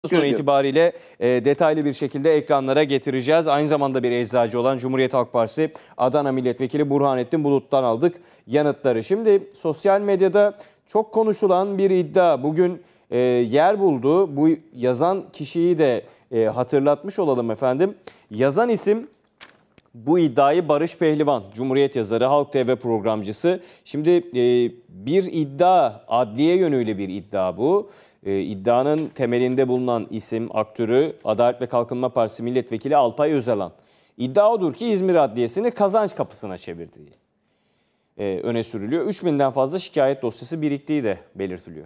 Sonra itibariyle detaylı bir şekilde ekranlara getireceğiz. Aynı zamanda bir eczacı olan Cumhuriyet Halk Partisi Adana Milletvekili Burhanettin Bulut'tan aldık yanıtları. Şimdi sosyal medyada çok konuşulan bir iddia bugün yer buldu. Bu yazan kişiyi de hatırlatmış olalım efendim. Yazan isim bu iddiayı Barış Pehlivan, Cumhuriyet yazarı, Halk TV programcısı. Şimdi bir iddia, adliye yönüyle bir iddia bu. İddianın temelinde bulunan isim, aktörü Adalet ve Kalkınma Partisi Milletvekili Alpay Özalan. İddia odur ki İzmir Adliyesi'ni kazanç kapısına çevirdiği öne sürülüyor. 3000'den fazla şikayet dosyası biriktiği de belirtiliyor.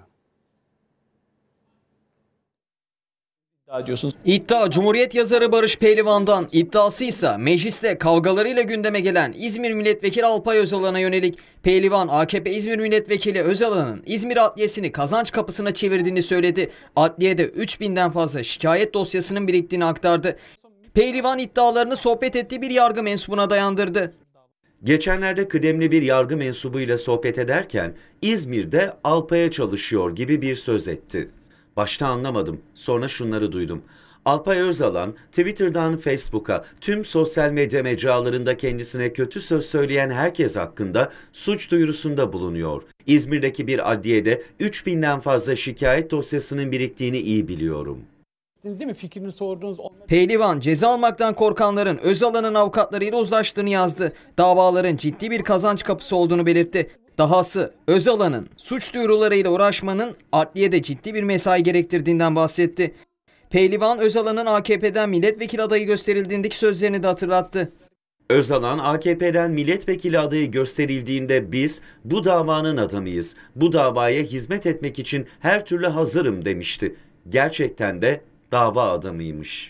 İddia Cumhuriyet yazarı Barış Pehlivan'dan, iddiası ise mecliste kavgalarıyla gündeme gelen İzmir Milletvekili Alpay Özalan'a yönelik. Pehlivan, AKP İzmir Milletvekili Özalan'ın İzmir Adliyesi'ni kazanç kapısına çevirdiğini söyledi. Adliyede 3000'den fazla şikayet dosyasının biriktiğini aktardı. Pehlivan iddialarını sohbet ettiği bir yargı mensubuna dayandırdı. Geçenlerde kıdemli bir yargı mensubuyla sohbet ederken İzmir'de Alpay'a çalışıyor gibi bir söz etti. Başta anlamadım, sonra şunları duydum. Alpay Özalan, Twitter'dan Facebook'a, tüm sosyal medya mecralarında kendisine kötü söz söyleyen herkes hakkında suç duyurusunda bulunuyor. İzmir'deki bir adliyede 3000'den fazla şikayet dosyasının biriktiğini iyi biliyorum. Değil mi? Fikrini sordunuz. Pehlivan, ceza almaktan korkanların Özalan'ın avukatlarıyla uzlaştığını yazdı. Davaların ciddi bir kazanç kapısı olduğunu belirtti. Dahası Özalan'ın suç duyurularıyla uğraşmanın adliyede ciddi bir mesai gerektirdiğinden bahsetti. Pehlivan, Özalan'ın AKP'den milletvekili adayı gösterildiğindeki sözlerini de hatırlattı. Özalan, AKP'den milletvekili adayı gösterildiğinde biz bu davanın adamıyız. Bu davaya hizmet etmek için her türlü hazırım demişti. Gerçekten de dava adamıymış.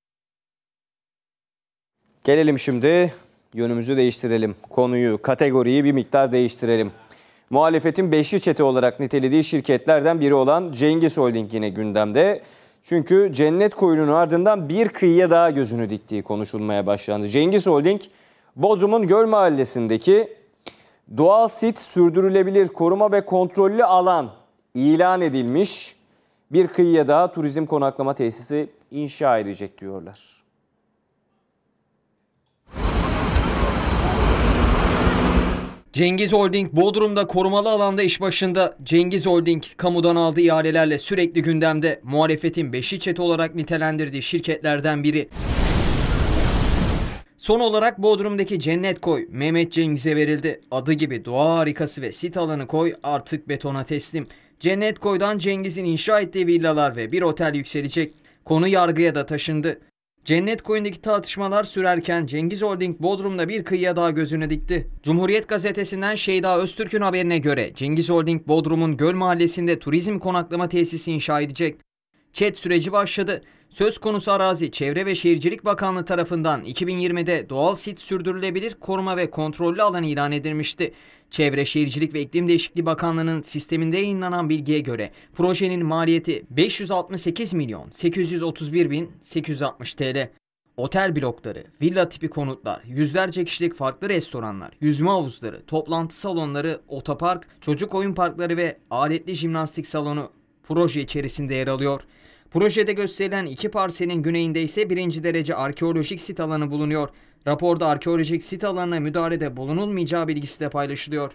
Gelelim şimdi, yönümüzü değiştirelim. Konuyu, kategoriyi bir miktar değiştirelim. Muhalefetin beşli çete olarak nitelediği şirketlerden biri olan Cengiz Holding yine gündemde. Çünkü Cennet Koyu'nun ardından bir kıyıya daha gözünü diktiği konuşulmaya başlandı. Cengiz Holding, Bodrum'un Göl Mahallesi'ndeki doğal sit sürdürülebilir koruma ve kontrollü alan ilan edilmiş bir kıyıya daha turizm konaklama tesisi inşa edecek diyorlar. Cengiz Holding, Bodrum'da korumalı alanda iş başında. Cengiz Holding, kamudan aldığı ihalelerle sürekli gündemde. Muhalefetin beşli çete olarak nitelendirdiği şirketlerden biri. Son olarak Bodrum'daki Cennet Koy, Mehmet Cengiz'e verildi. Adı gibi doğa harikası ve sit alanı koy artık betona teslim. Cennet Koy'dan Cengiz'in inşa ettiği villalar ve bir otel yükselecek. Konu yargıya da taşındı. Cennet Koyu'ndaki tartışmalar sürerken Cengiz Holding Bodrum'da bir kıyıya daha gözünü dikti. Cumhuriyet Gazetesi'nden Şeyda Öztürk'ün haberine göre Cengiz Holding Bodrum'un Göl Mahallesi'nde turizm konaklama tesisi inşa edecek. ÇED süreci başladı. Söz konusu arazi Çevre ve Şehircilik Bakanlığı tarafından 2020'de doğal sit sürdürülebilir koruma ve kontrollü alan ilan edilmişti. Çevre, Şehircilik ve İklim Değişikliği Bakanlığı'nın sisteminde yayınlanan bilgiye göre projenin maliyeti 568 milyon 831 bin 860 TL. Otel blokları, villa tipi konutlar, yüzlerce kişilik farklı restoranlar, yüzme havuzları, toplantı salonları, otopark, çocuk oyun parkları ve aletli jimnastik salonu proje içerisinde yer alıyor. Projede gösterilen iki parselin güneyinde ise birinci derece arkeolojik sit alanı bulunuyor. Raporda arkeolojik sit alanına müdahalede bulunulmayacağı bilgisi de paylaşılıyor.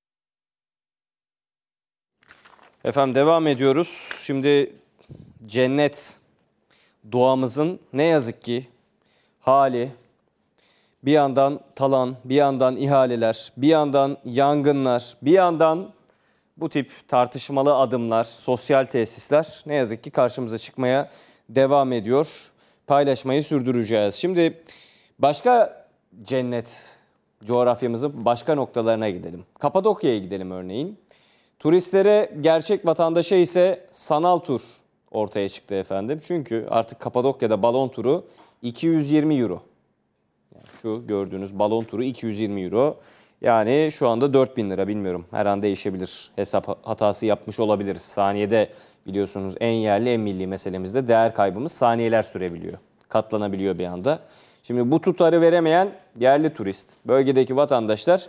Efendim devam ediyoruz. Şimdi cennet doğamızın ne yazık ki hali, bir yandan talan, bir yandan ihaleler, bir yandan yangınlar, bir yandan bu tip tartışmalı adımlar, sosyal tesisler ne yazık ki karşımıza çıkmaya devam ediyor. Paylaşmayı sürdüreceğiz. Şimdi başka cennet coğrafyamızın başka noktalarına gidelim. Kapadokya'ya gidelim örneğin. Turistlere, gerçek vatandaşa ise sanal tur ortaya çıktı efendim. Çünkü artık Kapadokya'da balon turu 220 euro. Yani şu gördüğünüz balon turu 220 euro. Yani şu anda 4000 lira, bilmiyorum. Her an değişebilir. Hesap hatası yapmış olabiliriz. Saniyede biliyorsunuz en yerli en milli meselemizde değer kaybımız saniyeler sürebiliyor. Katlanabiliyor bir anda. Şimdi bu tutarı veremeyen yerli turist, bölgedeki vatandaşlar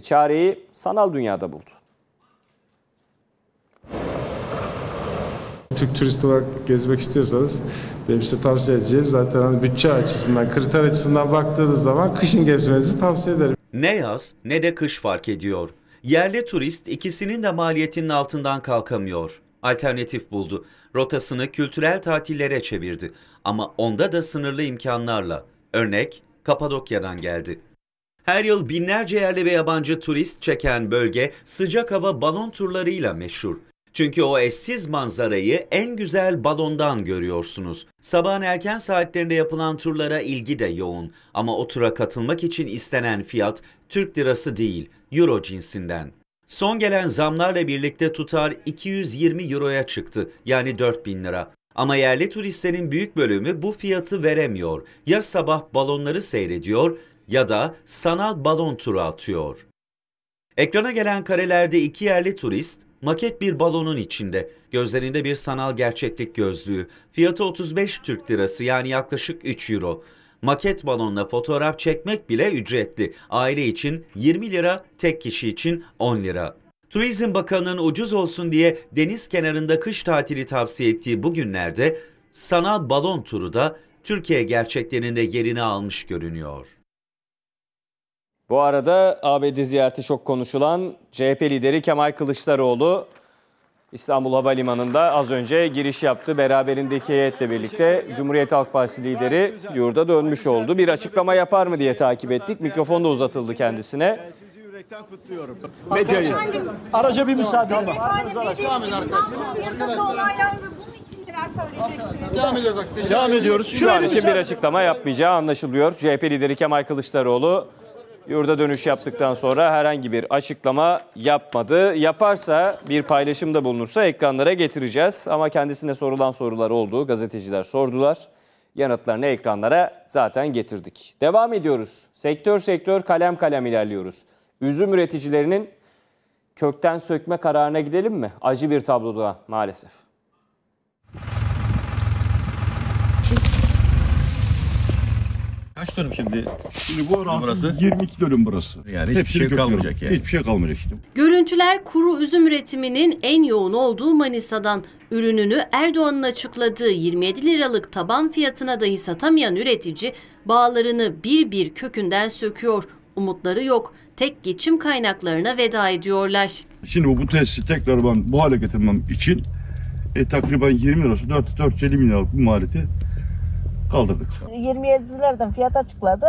çareyi sanal dünyada buldu. Türk turist olarak gezmek istiyorsanız benim size tavsiye edeceğim zaten hani bütçe açısından, kriter açısından baktığınız zaman kışın gezmenizi tavsiye ederim. Ne yaz ne de kış fark ediyor. Yerli turist ikisinin de maliyetinin altından kalkamıyor. Alternatif buldu. Rotasını kültürel tatillere çevirdi. Ama onda da sınırlı imkanlarla. Örnek Kapadokya'dan geldi. Her yıl binlerce yerli ve yabancı turist çeken bölge sıcak hava balon turlarıyla meşhur. Çünkü o eşsiz manzarayı en güzel balondan görüyorsunuz. Sabahın erken saatlerinde yapılan turlara ilgi de yoğun. Ama o tura katılmak için istenen fiyat Türk lirası değil, euro cinsinden. Son gelen zamlarla birlikte tutar 220 euroya çıktı, yani 4.000 lira. Ama yerli turistlerin büyük bölümü bu fiyatı veremiyor. Ya sabah balonları seyrediyor ya da sanal balon turu atıyor. Ekrana gelen karelerde iki yerli turist maket bir balonun içinde. Gözlerinde bir sanal gerçeklik gözlüğü. Fiyatı 35 Türk lirası, yani yaklaşık 3 euro. Maket balonla fotoğraf çekmek bile ücretli. Aile için 20 lira, tek kişi için 10 lira. Turizm Bakanı'nın ucuz olsun diye deniz kenarında kış tatili tavsiye ettiği bu günlerde sanal balon turu da Türkiye gerçeklerinde yerini almış görünüyor. Bu arada ABD ziyareti çok konuşulan CHP lideri Kemal Kılıçdaroğlu İstanbul Havalimanı'nda az önce giriş yaptı. Beraberindeki heyetle birlikte Cumhuriyet Halk Partisi lideri yurda dönmüş oldu. Bir açıklama yapar mı diye takip ettik. Mikrofon da uzatıldı kendisine. Sizi yürekten kutluyorum. Medyayı. Araca bir müsaade alın. Devam ediyoruz. Şu an için bir açıklama yapmayacağı anlaşılıyor. CHP lideri Kemal Kılıçdaroğlu yurda dönüş yaptıktan sonra herhangi bir açıklama yapmadı. Yaparsa, bir paylaşımda bulunursa ekranlara getireceğiz. Ama kendisine sorulan sorular oldu. Gazeteciler sordular. Yanıtlarını ekranlara zaten getirdik. Devam ediyoruz. Sektör sektör, kalem kalem ilerliyoruz. Üzüm üreticilerinin kökten sökme kararına gidelim mi? Acı bir tabloda maalesef. Kaç dönüm şimdi? Şimdi bu orası Burası? 22 dönüm burası. Yani hiçbir şey döküyorum. kalmayacak yani. Hiçbir şey kalmayacak işte. Görüntüler kuru üzüm üretiminin en yoğun olduğu Manisa'dan. Ürününü Erdoğan'ın açıkladığı 27 liralık taban fiyatına dahi satamayan üretici bağlarını bir bir kökünden söküyor. Umutları yok. Tek geçim kaynaklarına veda ediyorlar. Şimdi bu tesisi tekrar ben bu hale getirmem için takriben 20 lirası 450 bin liralık bu maliyeti kaldırdık. 27 liradan fiyat açıkladı.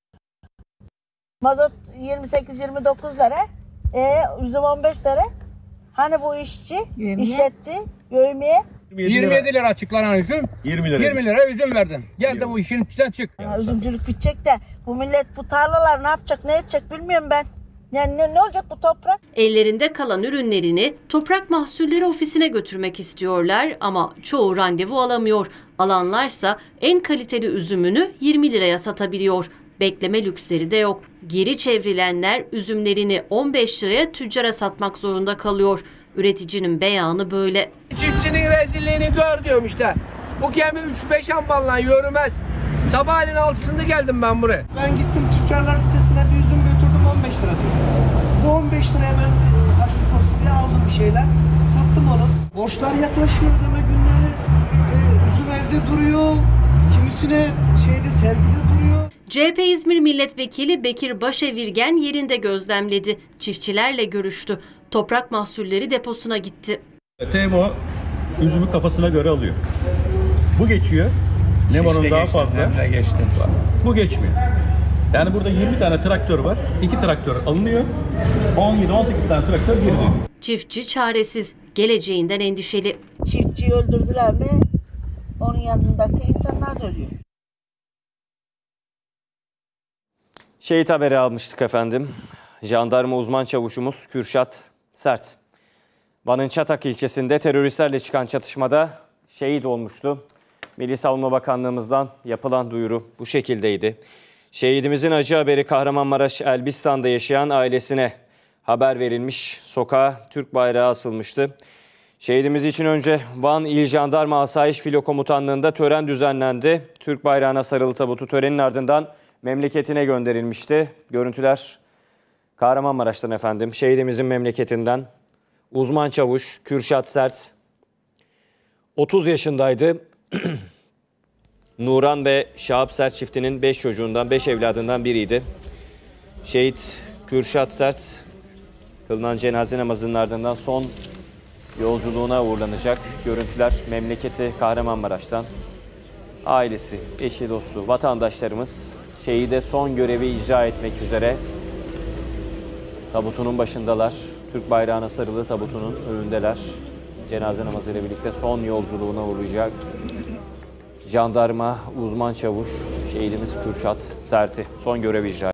Mazot 28-29 lira. Üzüm 15 lira. Hani bu işçi işletti yövmeye. 27 lira açıklanan üzüm, 20 lira. 20 lira üzüm verdin. Gel de bu işin içinden çık. Üzümcülük bitecek de bu millet bu tarlalar ne yapacak ne edecek bilmiyorum ben. Yani ne olacak bu toprak? Ellerinde kalan ürünlerini Toprak Mahsulleri Ofisi'ne götürmek istiyorlar ama çoğu randevu alamıyor. Alanlarsa en kaliteli üzümünü 20 liraya satabiliyor. Bekleme lüksleri de yok. Geri çevrilenler üzümlerini 15 liraya tüccara satmak zorunda kalıyor. Üreticinin beyanı böyle. Çiftçinin rezilliğini gör diyorum işte. Bu gemi 3-5 amballa yürümez. Sabahleyin 6'sında geldim ben buraya. Ben gittim tüccarlar sitesine bir üzüm götürdüm 15 lira diyor. Bu 15 liraya ben açlık olsun diye aldım bir şeyler. Sattım onu. Borçlar yaklaşıyor ödeme günleri. Üzüm evde duruyor. Kimisine sergide duruyor. CHP İzmir Milletvekili Bekir Başevirgen yerinde gözlemledi. Çiftçilerle görüştü. Toprak Mahsulleri Deposu'na gitti. TMO üzümü kafasına göre alıyor. Bu geçiyor. Nemo'nun daha fazla. Bu geçmiyor. Yani burada 20 tane traktör var. 2 traktör alınıyor. 17-18 tane traktör geri dönüyor. Çiftçi çaresiz, geleceğinden endişeli. Çiftçiyi öldürdüler mi? Onun yanındaki insanlar da ölüyor. Şehit haberi almıştık efendim. Jandarma uzman çavuşumuz Kürşat Sert. Van'ın Çatak ilçesinde teröristlerle çıkan çatışmada şehit olmuştu. Milli Savunma Bakanlığımızdan yapılan duyuru bu şekildeydi. Şehidimizin acı haberi Kahramanmaraş Elbistan'da yaşayan ailesine haber verilmiş. Sokağa Türk bayrağı asılmıştı. Şehidimiz için önce Van İl Jandarma Asayiş Filo Komutanlığı'nda tören düzenlendi. Türk bayrağına sarılı tabutu törenin ardından memleketine gönderilmişti. Görüntüler Kahramanmaraş'tan efendim. Şehidimizin memleketinden uzman çavuş Kürşat Sert 30 yaşındaydı. Nuran ve Şahap Sert çiftinin 5 çocuğundan, 5 evladından biriydi. Şehit Kürşat Sert kılınan cenaze namazının ardından son yolculuğuna uğurlanacak. Görüntüler memleketi Kahramanmaraş'tan. Ailesi, eşi, dostu, vatandaşlarımız şehide son görevi icra etmek üzere tabutunun başındalar. Türk bayrağına sarılı tabutunun önündeler. Cenaze namazıyla birlikte son yolculuğuna uğrayacak. Jandarma uzman çavuş şehidimiz Kürşat Sert'i son görev icra